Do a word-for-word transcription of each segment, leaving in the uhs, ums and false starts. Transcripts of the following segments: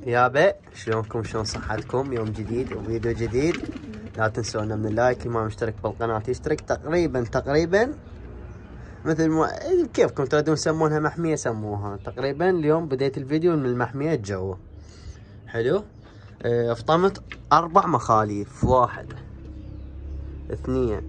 يابا شلونكم؟ شلون صحتكم؟ يوم جديد وفيديو جديد. لا تنسونا من اللايك، اللي ما مشترك بالقناة يشترك. تقريبا تقريبا مثل ما كيفكم تريدون تسمونها محمية سموها. تقريبا اليوم بديت الفيديو من المحمية الجو. حلو. اه فطمت اربع مخاليف، واحد اثنين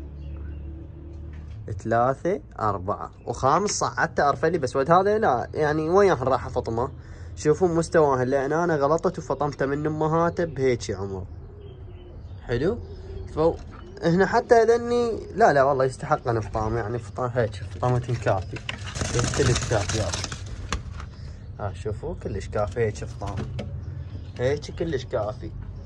ثلاثة أربعة وخامس صعدت أرفلي بس ود هذا لا يعني وياه راح فطمه. شوفوا مستواهن لأن أنا غلطت وفطمته من أمهاته بهيجي عمر. حلو. فو هنا حتى هذني لا لا والله يستحقن فطام، يعني فطام هيك فطامتين كافي كلش كافي. ها شوفوا كلش كافي هيك فطام، هيك كلش كافي.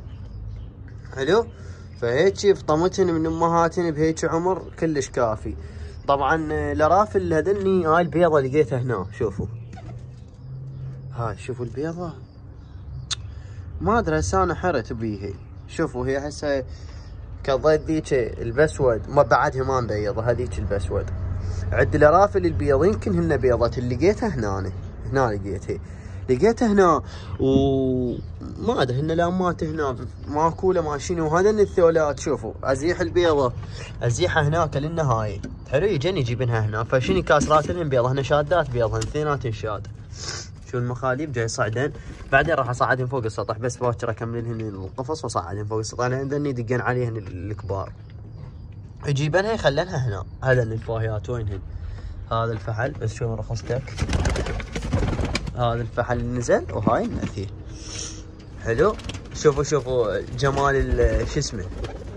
حلو. فهيك فطمتهن من امهاتهن بهيك عمر كلش كافي. طبعا الارافل هذني هاي البيضه لقيتها هنا. شوفوا هاي، شوفوا البيضه ما ادري هسه انا حرت بيها. شوفوا هي هسه كظيت ذيك البسود ما بعدها ما مبيضه، هذيك البسود. عند الارافل البيض يمكن هن بيضه اللي لقيتها هنا. هنا لقيتها لقيتها هنا وما ادري هن لامات هنا ماكوله ماشيين. وهذا الثولات شوفوا ازيح البيضه ازيحها هناك للنهايه. حلو. يجن يجيبنها هنا فشني كاسرات لهم بيضه. هنا شادات بيضهن اثنيناتن شاد. شو المخاليب جاي صعدين، بعدين راح اصعدهم فوق السطح بس باكر اكملهن القفص واصعدهم فوق السطح لان يدقن عليهن الكبار. يجيبنها يخلنها هنا. هذا الفاهيات وينهن؟ هذا الفحل بس شلون رخصتك. هذا الفحل نزل وهاي النثير. حلو. شوفوا شوفوا جمال شو اسمه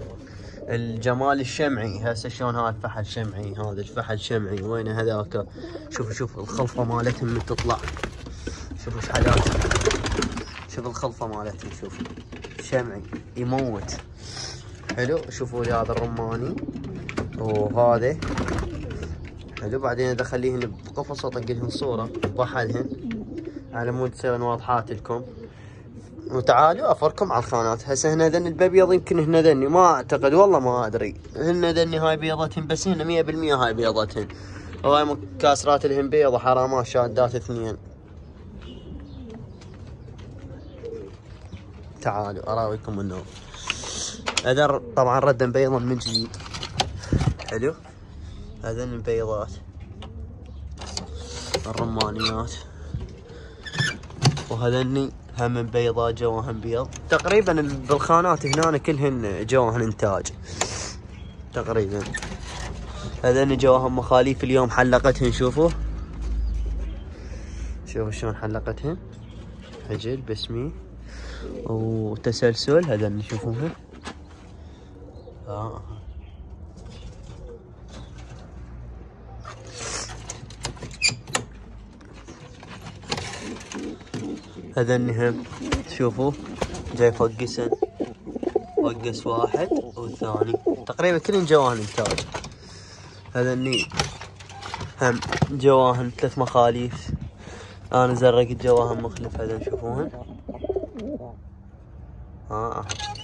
الجمال الشمعي. هسه شلون هذا الفحل شمعي، هذا الفحل شمعي وينه هذاك. شوفوا شوفوا الخلفه مالتهم من تطلع. شوفوا ايش حالاتهم. شوفوا الخلفه مالتهم شوفوا شمعي يموت. حلو. شوفوا لي هذا الرماني وهذا. حلو. بعدين ادخليهن بقفص واطق لهن صوره بحلهن على مود تصيرن واضحات لكم. وتعالوا افركم على الخانات. هسه هنا ذن البيض يمكن هنا ذني ما اعتقد والله ما ادري. هن ذني هاي بيضتهن بس هن مية بالمية هاي بيضتهن. وهاي كاسرات لهن بيضه حرامات شادات اثنين. تعالوا اراويكم النوم. هذا طبعا ردا بيضا من جديد. حلو. هذين البيضات الرمانيات وهذني هم بيضات جواهن بيض. تقريبا بالخانات هنا كلهن جواهن انتاج تقريبا. هذني جواهن مخاليف اليوم حلقتهن. شوفوا شوفوا شلون حلقتهن عجل بسمي وتسلسل. هذني شوفوها. آه. هذني هم تشوفوا جاي فقسن، وقس واحد والثاني تقريبا كلهم جواهن انتاج. هذني هم جواهن ثلاث مخاليف. انا زرقت جواهن مخلف. هذا تشوفوهن. اه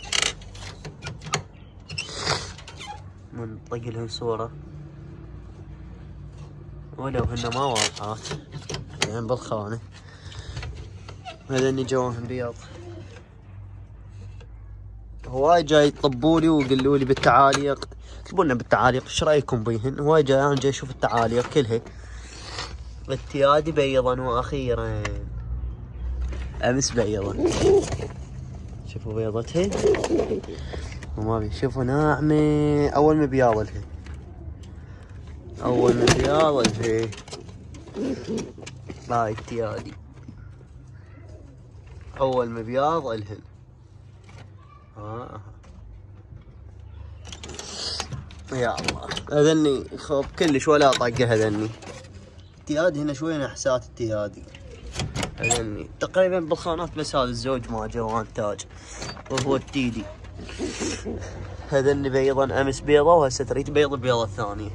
من طق لهن صورة ولو هن ما واضحات يعني بالخانة. هذني جواهن بيض. هواي جاي يطبوا لي ويقولوا لي بالتعاليق، اكتبوا لنا بالتعاليق ايش رايكم بيهن. هواي جاي انا جاي اشوف التعاليق كلها. التيادي بيضا واخيرا امس بيضا. شوفوا بيضتها وما بي. شوفوا ناعمة اول ما بياض لها. اول ما بياض لها هاي التيادي اول ما بياض لهن. آه. يا الله هذني خوب كلش ولا طقه. هذني التيادي هنا شوي نحسات التيادي. هذني تقريبا بالخانات بس هذا الزوج ما جوان تاج وهو التيدي. هذني بيضا امس بيضه وهسه تريد بيض البيضه الثانيه.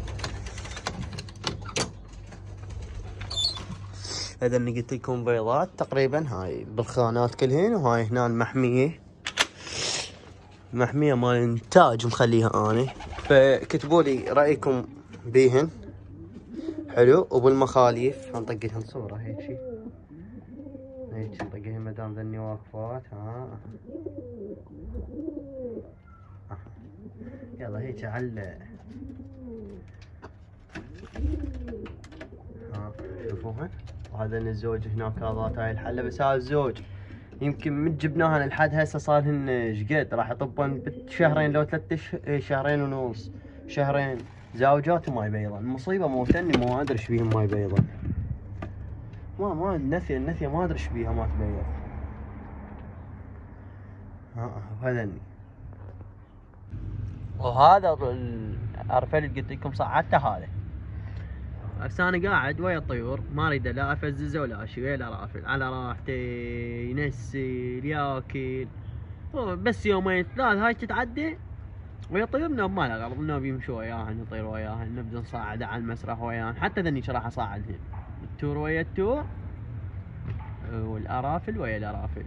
هذني قلت لكم بيضات تقريبا هاي بالخانات كلهن. وهاي هنا المحميه محمية مال انتاج مخليها اني. فكتبوا لي رايكم بيهن. حلو. وبالمخاليف هنطق لهم صوره هيك شي. هيك نطقها مدام ذني واقفات. ها يلا هيك على ها شوفوها. وهذا الزوج هناك هذا هاي الحله. بس هذا الزوج يمكن من جبناهن لحد هسه صارهن شقد، راح يطبن بشهرين لو ثلاث ش... شهرين ونص شهرين زوجات وما يبيضن. المصيبه موتني، ما ادري ايش بيهم ما يبيضن. ما ما النثيه النثيه ما ادري ايش بيها ما تبيض. ها هذني. وهذا الارفل اللي قلت لكم صعدته هذا. هسه انا قاعد ويا الطيور ما اريد لا افززه ولا اشي ولا رافل، على راحته ينسل ياكل. بس يومين ثلاث هاي تتعدى ويا الطيور نوب ما له غرض، نوب يمشوا وياهن نطير وياهن نبدا نصعده على المسرح وياهن. حتى ذني راح اصعدهن التور ويا التور والارافل ويا الارافل.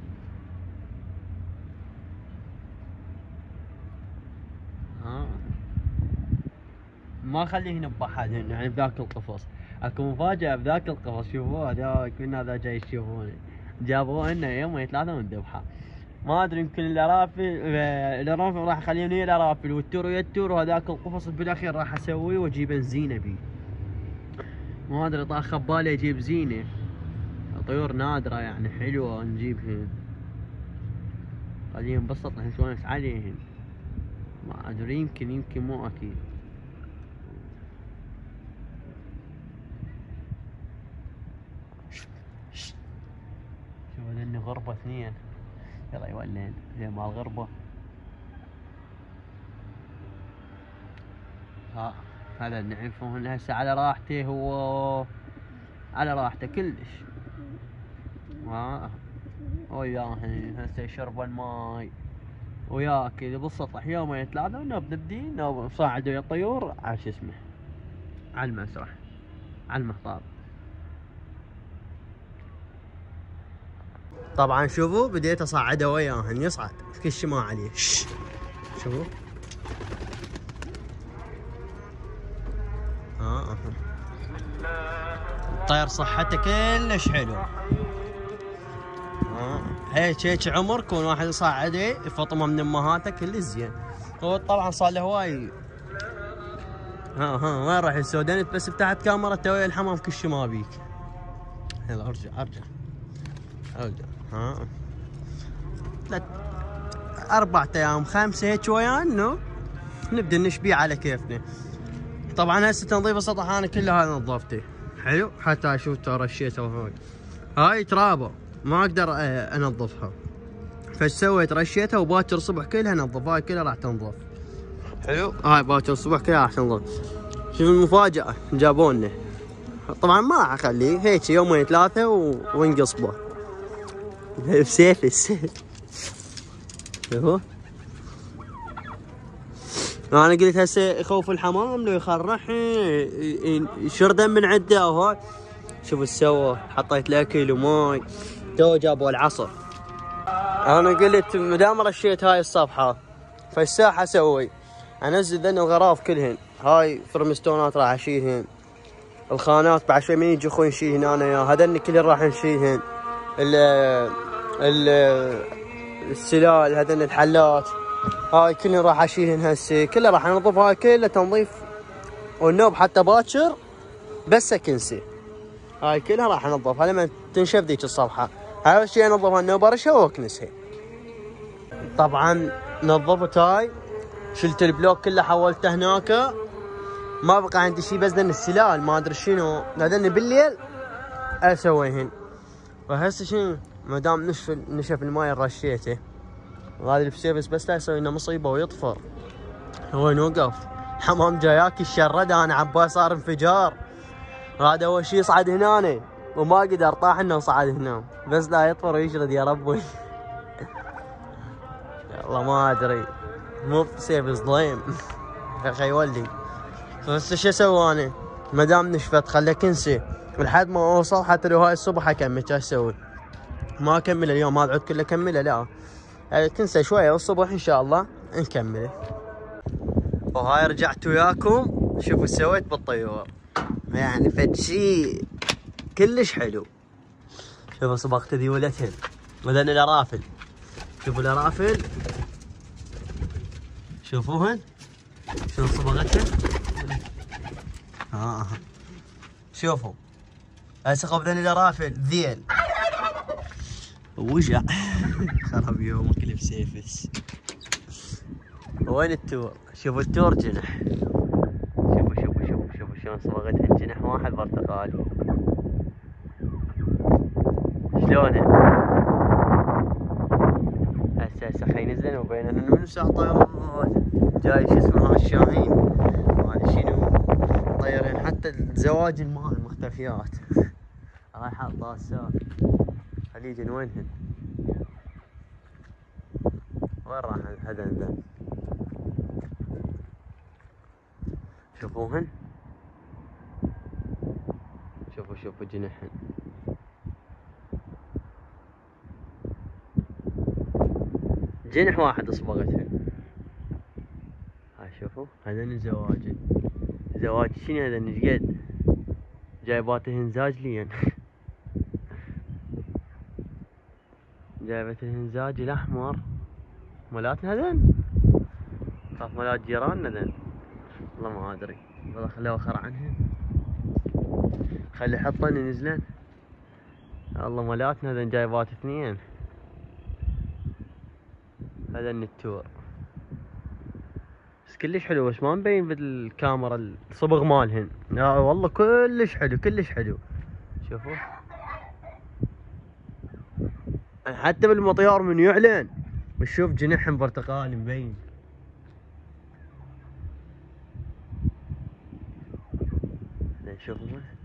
ها ما اخليهن بحدهن يعني بذاك القفص. اكو مفاجأة بذاك القفص. شوفوه هذاك من هذا جاي تشوفونه. جابوه لنا يومين ثلاثة وندبحه. ما ادري يمكن الارافل الارافل راح اخليهم ويا الارافل والتور ويا التور، وهذاك القفص بالاخير راح اسويه واجيب زينه بيه. ما ادري طاخ ببالي اجيب زينه. طيور نادره يعني حلوه نجيبهن. خليهم بسط نسولف عليهن. ما ادري يمكن يمكن مو اكيد. شوفوا ذني غربة اثنين. يلا يولين زي مال غربة. ها هذا نعرفون هسه على راحته، هو على راحته كلش. ها وياهن هسه يشرب الماي وياكل بالسطح يومين ثلاثة ونوب نبدي نوب صاعد ويا الطيور على شو اسمه على المسرح على المحطاب. طبعا شوفوا بديت اصعده وياهن يصعد كل ما عليه. شوفوا ها الطير صحته كلش حلو. ها هيك هيك عمر كون واحد يصعده يفطمه من امهاته كلش زين. هو طبعا صار له هواي. ها ها وين راح السوداني بس فتحت كاميرا ويا الحمام كل ما بيك. يلا ارجع ارجع ارجع. ها ثلاث أربعة أيام خمسة هيك ويانا نبدأ نشبيه على كيفنا. طبعا هسه تنظيف السطح أنا كله هذا نظفته حلو، حتى شوفته رشيته وهاي. هاي ترابة ما أقدر أنظفها، فايش سويت رشيتها وباكر الصبح كلها نظف. هاي كلها راح تنظف حلو. هاي باكر الصبح كلها راح تنظف. شوف المفاجأة جابوا لنا. طبعا ما راح أخليه هيك يومين ثلاثة وانقصبه بسيف السيف. شوفوا انا قلت هسه يخوف الحمام لو يخرح يشرده من عنده وهاي. شوفوا ايش سوى، حطيت له اكل وماي تو جابوا العصر. انا قلت مدام رشيت هاي الصفحه فايش ساحه اسوي؟ انزل ذن الغراف كلهن. هاي فرمستونات راح اشيلهن، الخانات بعد شوي من يجي اخوي نشيلهن انا يا هذن كلهن راح نشيلهن، ال ال السلال هذن الحلات هاي كلهن راح اشيلهن هسه كلها راح انظف. هاي كلها تنظيف والنوب حتى باكر بس اكنسي. هاي كلها راح انظفها لما تنشف ذيك الصفحه. هاي اول شيء انظفها النوب ارشها واكنسها. طبعا نظفت هاي، شلت البلوك كله حولته هناك، ما بقى عندي شيء بس ذن السلال ما ادري شنو هذن بالليل اسويهن. وهسه شنو ما دام نشف نشف الماي رشيته. وهذا الفسيفس بس لا يسوي لنا مصيبه ويطفر. هو نوقف حمام جاياك الشرد انا عباي صار انفجار. هذا اول شيء يصعد هنا وما قدر طاح انه صعد هنا بس لا يطفر ويشرد يا ربي. والله ما ادري مو فسيفس ضيم يا اخي ولدي. بس شو اسوي انا ما دام نشفت خليه كنسي لحد ما اوصل. حتى لو هاي الصبح اكمل شو اسوي؟ ما اكمل اليوم هذا عود كله اكمله لا يعني كنسى شويه والصبح ان شاء الله نكمله. وهاي رجعت وياكم شوفوا سويت بالطيور يعني فد شيء كلش حلو. شوفوا صبغته ذي ولتهن. وذن الارافل، شوفوا الارافل، شوفوهن شلون صبغتهن. ها شوفوا اسقف ذن الارافل ذيل وجع. خرب يومك لبسيفس. وين التور؟ شوفوا التور جنح، شوفوا شوفوا شوفوا شوفوا شلون صبغتهن. جنح واحد برتقالي شلونه. هسه هسه خلي ينزلن وبينهن منو ساعة طيران جاي شو اسمه ها الشاهين ما شنو طيرين. حتى الزواج الماء المختفيات رايحة الطاسات خليجن وينهن؟ وين راح هذن ذا؟ شوفوهن شوفوا شوفوا جنحهن. جنح واحد اصبغتهن. هاي شوفوا هذن الزواج. زواج شنو هذن ايش قد؟ جايباتهن زاجلين. جايبتهن زاج الاحمر مالاتنا هذن. خاف مالات جيراننا ذن. والله ما ادري، والله خلوه خر عنهن. خلي حطن ينزلن. والله مالاتنا ذن جايبات اثنين. هذن التور بس كلش حلو، بس ما مبين بالكاميرا الصبغ مالهن. لا والله كلش حلو كلش حلو. شوفوا حتى بالمطيار من يعلن بشوف جنحهم برتقالي مبين. شوفوا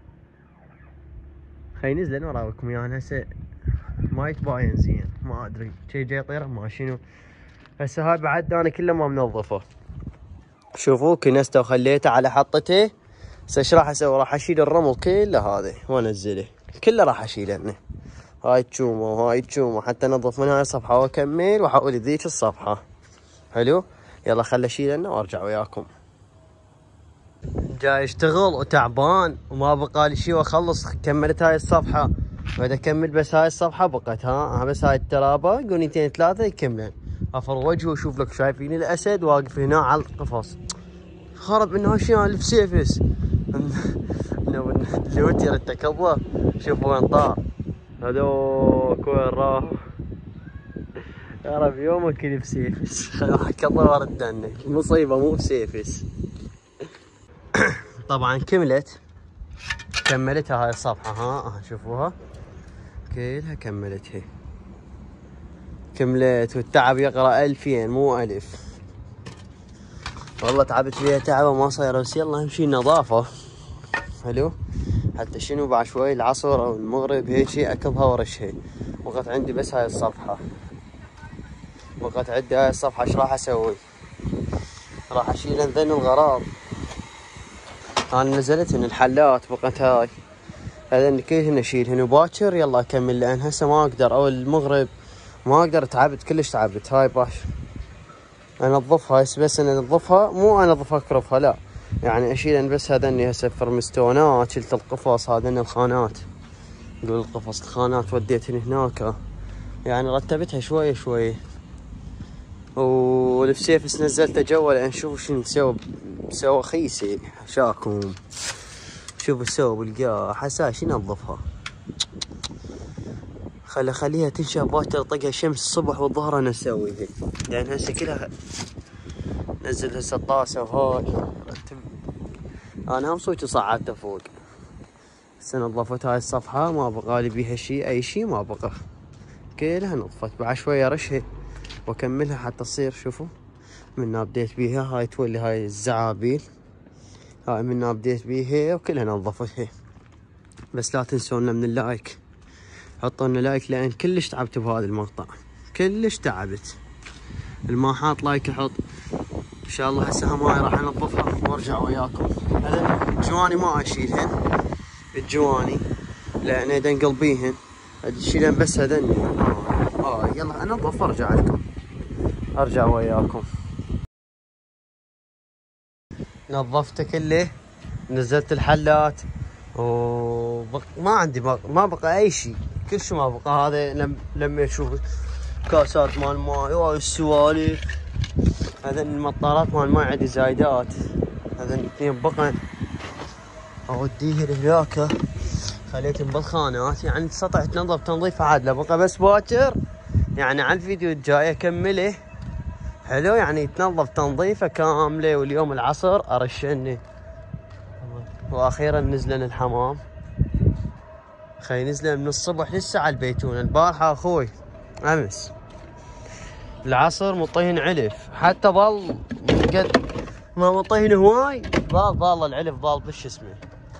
خلي ينزلن وراكم يعني. هسه ما يتباين زين ما ادري شي جاي يطير ما شنو. هسه هاي بعد انا كله ما منظفه. شوفوا كنسته وخليته على حطته. هسه ايش راح اسوي؟ راح اشيل الرمل كله هذا وانزله كله راح اشيله هنا. هاي تشومه وهاي تشومه حتى انظف من هاي الصفحه واكمل واحول ذيك الصفحه. حلو يلا خل اشيل هنا وارجع وياكم. جاي اشتغل وتعبان وما بقى لي شيء واخلص. كملت هاي الصفحه واذا اكمل بس هاي الصفحه بقت ها بس هاي الترابه قونيتين ثلاثه يكملن. افر وجهه وشوف لك شايفين الاسد واقف هنا على القفص. خرب من هالشيء الفسيفس. الوتر التكبر شوفوا وين طار. هذوك وين راحوا؟ يا رب يومك الفسيفس. حق الله ورد عنك مصيبه مو بسيفس. طبعا كملت كملتها هاي الصفحه ها شوفوها كلها كملتها. كملت والتعب يقرا ألفين مو ألف. والله تعبت فيها تعبه ما صايره بس يلا اهم شي النظافه. حلو حتى شنو بعد شوي العصر او المغرب هيك شي اكبها ورشها. بقت عندي بس هاي الصفحه. بقت عندي هاي الصفحه. ايش راح اسوي؟ راح اشيل ذن الغراض. انا نزلتهن الحلات بقت هاي هذن كلهن اشيلهن وباكر يلا اكمل لان هسه ما اقدر او المغرب ما اقدر. تعبت كلش تعبت. هاي باش انظفها بس انظفها مو انظفها اكرفها لا يعني اشيلن بس هذني هسه فرمستونات. شلت القفص هذن الخانات قول القفص الخانات وديتهن هناك يعني رتبتها شويه شويه. والفسيفس نزلته جوا لان شوفوا شنو مسوي. مسوي خيسي حشاكم. شوفوا سووا بالقاع حسا شنو انظفها. خلي خليها تنشف باكر طقها شمس الصبح والظهر انا اسويها لان هسه كلها نزل هسه الطاسه وهاي رتب. انا هم صوتي صعدته فوق. هسه نظفت هاي الصفحه ما بقى لي بيها شيء اي شيء ما بقى كلها نظفت. بعد شويه رشها واكملها حتى تصير. شوفوا منا بديت بيها هاي تولي هاي الزعابيل. هاي منا بديت بيها وكلها نظفتها. بس لا تنسونا من اللايك. حطوا لنا لايك لان كلش تعبت بهذا المقطع كلش تعبت. الما حاط لايك يحط. ان شاء الله هسه هاي راح انظفها وارجع وياكم. هذا الجواني ما اشيلهن الجواني لان هذن قلبيهن اشيلهن بس هذن. اه يلا انظف وارجع لكم ارجع وياكم. نظفته كله نزلت الحلات وما عندي بق... ما بقى اي شيء كل شيء ما بقى. هذا لم لما يشوف كاسات مال ماي والسوالف. هذا المطارات مال ماي عندي زايدات. هذا اثنين بقن اوديه لهناك خليتهم بالخانات. يعني تستطيع تنظف تنظيفه عادله. بقى بس باكر يعني على الفيديو الجاي اكمله. حلو يعني تنظف تنظيفه كامله. واليوم العصر ارشني. واخيرا نزلن الحمام. خي نزلن من الصبح لسه على البيتونه. البارحه اخوي امس العصر مطيهن علف. حتى ظل قد ما مطيهن هواي ظل ظل العلف ظل بش اسمه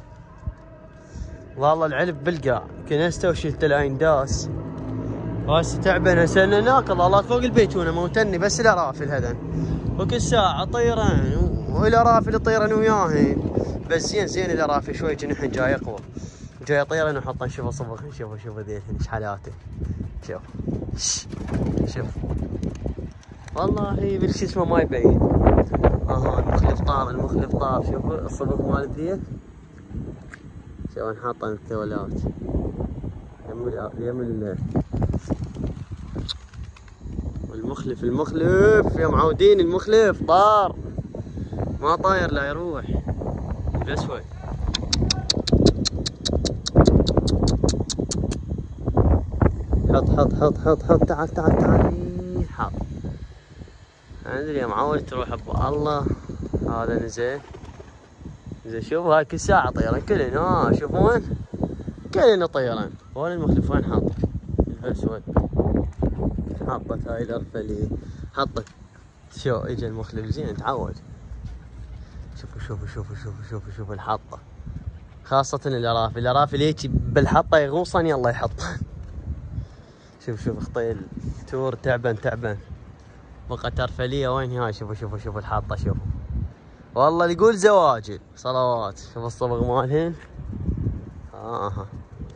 ظل العلف بالقاع. كنسته وشلته لاين داس. هسه تعبان. هسه ناكل الله فوق البيتونه موتني. بس الارافل هذا وكل ساعه طيران والارافل يطيرن وياهن. بس زين زين الارافل شوي جنحن جاي يقوى جاي يطيرن وحطن. شوفوا صبغ شوفوا شوفوا ذيلهن ايش حالاته. شوف شوف والله بالشي اسمه ما يبين. اها المخلف طار المخلف طار. شوفوا الصبغ مال الذيل. شوفوا نحطن الثولات يم يم المخلف المخلف يا معودين. المخلف طار ما طاير لا يروح. الاسود حط حط حط حط حط تعال تعال تعال حط. ادري يا معود تروح الله. هذا نزل زين. شوفوا هاي كل ساعة طيران كلن. ها شوفون كلن طيران. وين المخلف وين حاط؟ الاسود حطت هاي الارفلي حطت. شو اجى المخلف زين تعود. شوفوا شوفوا شوفوا شوفوا شوفوا شوفوا الحطة. خاصة الارافل. الارافل هيك بالحطة يغوصن يلا يحطن. شوف شوف خطيل تور تعبان تعبان. بقت ارفلية وين هاي. شوفوا شوفوا شوفوا الحطة. شوفوا والله اللي يقول زواجل صلوات. شوف الصبغ مالهن. اها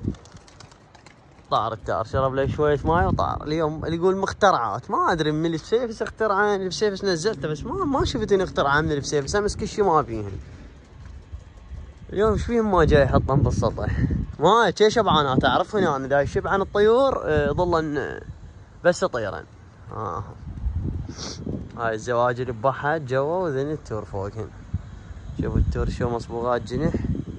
طار التار شرب له شوية ماي وطار. اليوم اللي يقول مخترعات ما ادري من اللي بسيفس اخترعان. اللي بسيفس نزلته بس ما ما شفت اني اخترعان من اللي بسيفس. امس كل شيء ما فيهن. اليوم ايش فيهم ما جاي يحطن بالسطح. ما شي شبعانات اعرفهن انا. اذا يشبعن الطيور ظلن بس طيران. اه هاي الزواجل ببحت جوا وذن التور فوقهن. شوفوا التور شو مصبوغات جنح.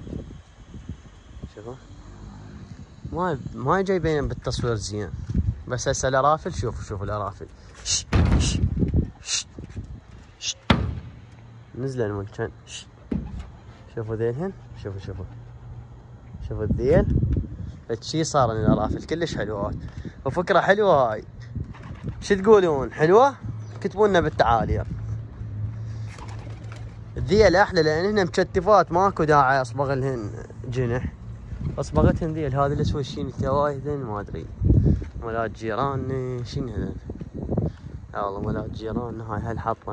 شوفوا ما ما جايبين بالتصوير زين. بس هسه الارافل شوفوا شوفوا الارافل شش شش شش شش نزل الملكن. شوفوا ذيلهن. شوفوا شوفوا شوفوا الذيل. فشي صار الارافل كلش حلوات. وفكرة حلوة هاي. شو تقولون حلوة؟ كتبوا لنا بالتعاليق. الذيل احلى لان هن مكتفات ماكو داعي اصبغ لهن جنح. اصبغتهن ذيل. هذا الاسود شين توايدن ما ادري مولات جيراننا شنو هذا. لا والله مولات جيراننا هاي هالحطن.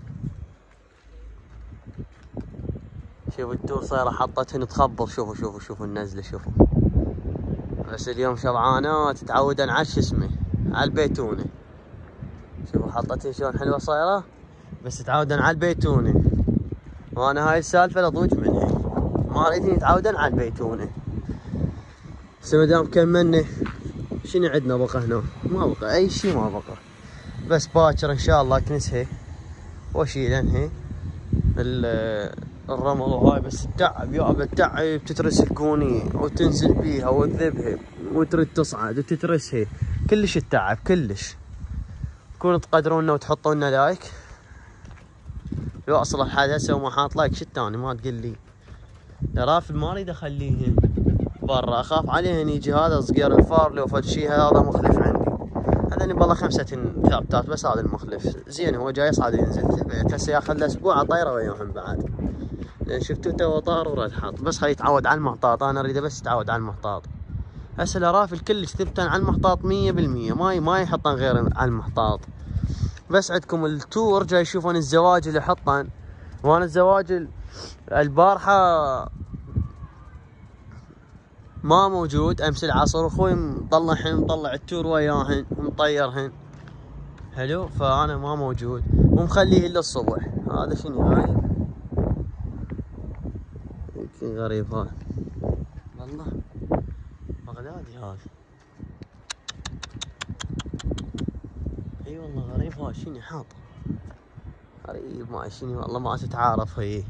شوفوا التور صايره حطتهن تخبر. شوفوا شوفوا شوفوا النزله. شوفوا بس اليوم شبعانات تعودن على شو اسمه على البيتونه. شوفوا حطتهن شلون حلوه صايره. بس تعودن على البيتونه. وانا هاي السالفه لضوج منها. ما اريدهن يتعودن على البيتونه. هسه ما دام كملنا شنو عندنا بقى هنا؟ ما بقى اي شيء ما بقى. بس باكر ان شاء الله اكنسها واشيلنها الرمل وهاي. بس التعب يابا التعب. تترس الكوني وتنزل بيها وتذبها وترد تصعد وتترسها. كلش التعب كلش. كونوا تقدرونا وتحطوا لنا لايك. لو اصل الحدث وما حاط لايك شو الثاني ما تقول لي. الارافل ما اريد اخليهن برا. اخاف عليهن يجي هذا صقير الفار لو فد شي. هذا مخلف عندي. هذني بالله خمسة ثابتات بس. هذا المخلف زين هو جاي يصعد ينزل البيت. هسه ياخذ له اسبوع طايره وياهم بعد. لان شفتوا تو طار ورد حط. بس خليه يتعود على المحطاط. انا اريده بس يتعود على المحطاط. هسه الارافل كلش ثبتن على المحطاط مية بالمية. ما ما يحطن غير على المحطاط. بس عندكم التور جاي يشوفون الزواج اللي يحطن. وانا الزواج البارحه ما موجود. امس العصر اخوي مطلعهن مطلع التور وياهن ومطيرهن. حلو فانا ما موجود ومخليه الا الصبح. هذا شنو غايب. يمكن غريب هذا والله. بغدادي هذا اي والله غريب ماشيني حاط غريب ماشيني والله ما تتعارف هي.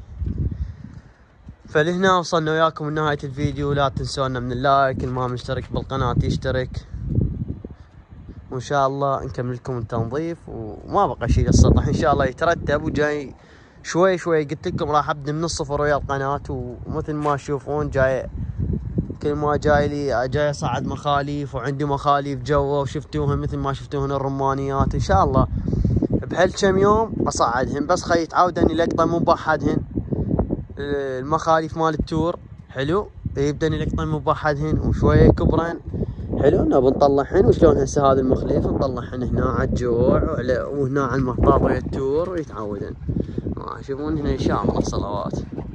فلهنا وصلنا وياكم لنهاية الفيديو. لا تنسونا من اللايك، اللي ما مشترك بالقناة يشترك، وان شاء الله نكمل لكم التنظيف وما بقى شيء للسطح ان شاء الله يترتب وجاي شوي شوي. قلت لكم راح ابدا من الصفر ويا القناة، ومثل ما تشوفون جاي كل ما جاي لي جاي اصعد مخاليف، وعندي مخاليف جوا وشفتوهن مثل ما شفتوهن الرمانيات. ان شاء الله بهال كم يوم اصعدهن، بس خي تعودني لقطه مبحدهن المخاليف مال التور. حلو، يبدأ لقطه مبحدهن وشويه كبرن. حلو، نبي نطلعهن وشلون هسه هذا المخليف نطلعهن هنا على الجوع وهنا على المحطات ويا التور ويتعودن. ما شوفون هنا ان شاء الله صلوات.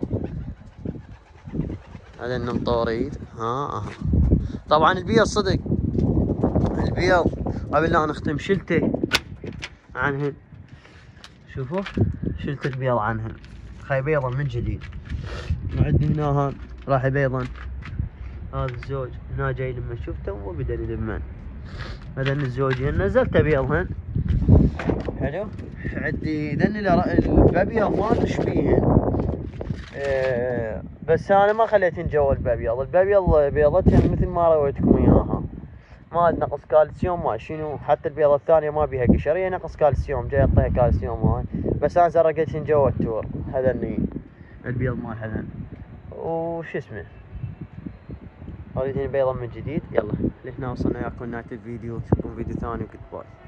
هذا النمطوريد ها اه. طبعا البيض صدق البيض قبل لا نختم شلته عنهن. شوفوا شلت البيض عنهن، خي بيضا من جديد. وعندي هنا هان راح يبيضن. هذا الزوج هنا جاي لما شفته وبدا يلمن. هذن الزوجين نزلت بيضهن. حلو، عندي ذن البابيض ما تشبيهن. أه بس انا ما خليتهن جوا البابيض. البابيض بيضتهن مثل ما رويتكم اياها، ما نقص كالسيوم ما شنو. حتى البيضة الثانية ما بيها قشر، هي نقص كالسيوم، جاي اعطيها كالسيوم هاي. بس انا زرقتهن جوا التور. هذني البيض مال هذن وش اسمه، هذه بيضة من جديد. يلا لهنا وصلنا وياكم نهاية الفيديو، نشوفكم فيديو ثاني وجود باي.